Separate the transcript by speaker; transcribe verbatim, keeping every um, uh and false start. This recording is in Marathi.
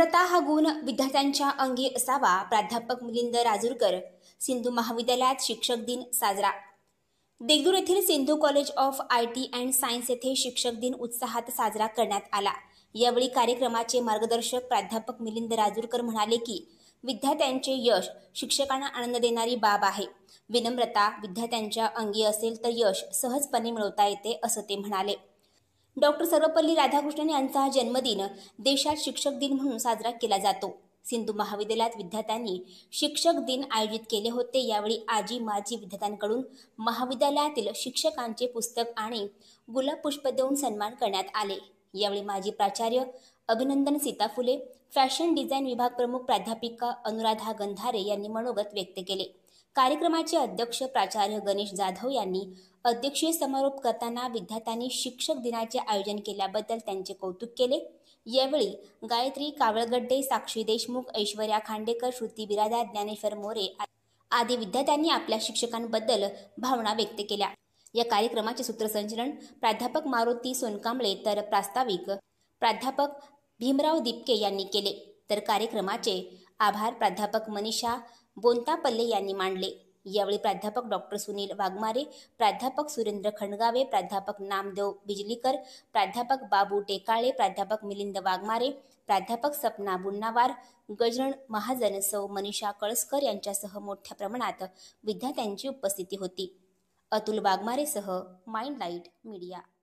Speaker 1: विनम्रता हा गुण विद्यार्थ्यांच्या अंगी असावा. प्राध्यापक मिलिंद राजूरकर. सिंधू महाविद्यालयात शिक्षक दिन साजरा. देगलूर येथील Sindhu college of I T and science येथे शिक्षक दिन उत्साहात साजरा करण्यात आला. यावेळी कार्यक्रमाचे मार्गदर्शक प्राध्यापक मिलिंद राजूरकर म्हणाले की विद्यार्थ्यांचे यश शिक्षकांना आनंद देणारी बाब आहे. विनम्रता विद्यार्थ्यांच्या अंगी असेल तर यश सहजपणे मिळवता येते असं ते म्हणाले. डॉक्टर सर्वपल्ली राधाकृष्णन यांचा जन्मदिन देशात शिक्षक दिन म्हणून साजरा केला जातो. सिंधू महाविद्यालयात विद्यार्थ्यांनी शिक्षक दिन आयोजित केले होते. यावेळी आजी माजी विद्यार्थ्यांकडून महाविद्यालयातील शिक्षकांचे पुस्तक आणि गुलाब पुष्प देऊन सन्मान करण्यात आले. यावेळी माजी प्राचार्य अभिनंदन सीताफुले, फॅशन डिझाईन विभाग प्रमुख प्राध्यापिका अनुराधा गंधारे यांनी मनोगत व्यक्त केले. कार्यक्रमाचे अध्यक्ष प्राचार्य गणेश जाधव यांनी अध्यक्षीय समारोप करताना विद्यार्थ्यांनी शिक्षक दिनाचे आयोजन केल्याबद्दल त्यांचे कौतुक केले. यावेळी गायत्री कावळगड्डे, साक्षी देशमुख, ऐश्वर्या खांडेकर, श्रुती बिरादार, ज्ञानेश्वर मोरे आदी विद्यार्थ्यांनी आपल्या शिक्षकांबद्दल भावना व्यक्त केल्या. या कार्यक्रमाचे सूत्रसंचालन प्राध्यापक मारुती सोनकांबळे तर प्रास्ताविक प्राध्यापक भीमराव दिपके यांनी केले. तर कार्यक्रमाचे आभार प्राध्यापक मनीषा बोंतापल्ले यांनी मांडले. यावेळी प्राध्यापक डॉक्टर सुनील वाघमारे, प्राध्यापक सुरेंद्र खंडगावे, प्राध्यापक नामदेव बिजलीकर, प्राध्यापक बाबू टेकाळे, प्राध्यापक मिलिंद वाघमारे, प्राध्यापक सपना बुन्नावार, गजरण महाजन, सौ मनीषा कळसकर यांच्यासह मोठ्या प्रमाणात विद्यार्थ्यांची उपस्थिती होती. अतुल वाघमारेसह माइंड लाईट मीडिया.